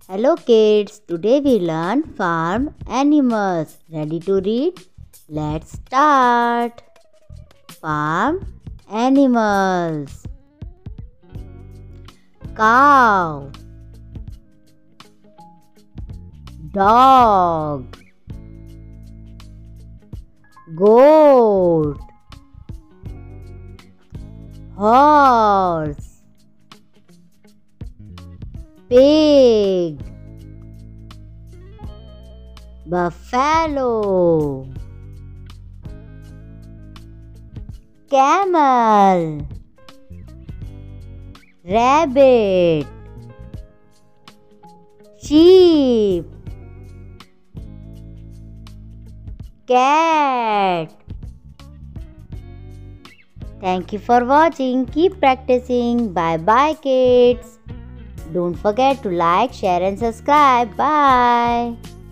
Hello kids, today we learn farm animals. Ready to read? Let's start. Farm animals. Cow, dog, goat, horse, pig, buffalo, camel, rabbit, sheep, cat. Thank you for watching. Keep practicing. Bye bye kids. Don't forget to like, share and subscribe. Bye.